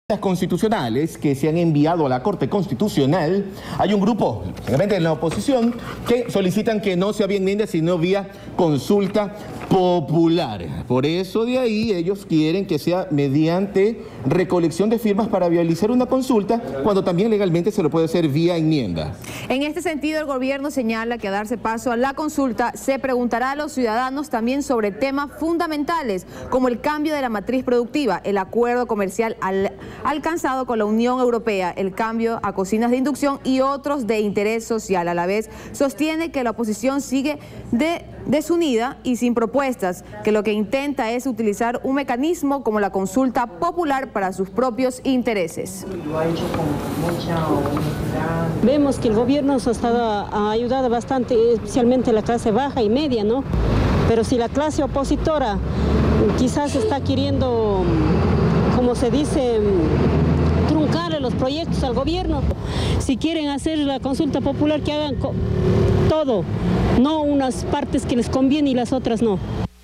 Constitucionales que se han enviado a la Corte Constitucional, hay un grupo, generalmente en la oposición, que solicitan que no sea vía enmienda, sino vía consulta popular. Por eso de ahí ellos quieren que sea mediante recolección de firmas para viabilizar una consulta, cuando también legalmente se lo puede hacer vía enmienda. En este sentido, el gobierno señala que a darse paso a la consulta se preguntará a los ciudadanos también sobre temas fundamentales, como el cambio de la matriz productiva, el acuerdo comercial alcanzado con la Unión Europea, el cambio a cocinas de inducción y otros de interés social. A la vez, sostiene que la oposición sigue desunida y sin propuestas, que lo que intenta es utilizar un mecanismo como la consulta popular para sus propios intereses. Vemos que el gobierno nos ha ayudado bastante, especialmente la clase baja y media, ¿no? Pero si la clase opositora quizás está queriendo, como se dice, truncarle los proyectos al gobierno, si quieren hacer la consulta popular, que hagan todo, no unas partes que les conviene y las otras no.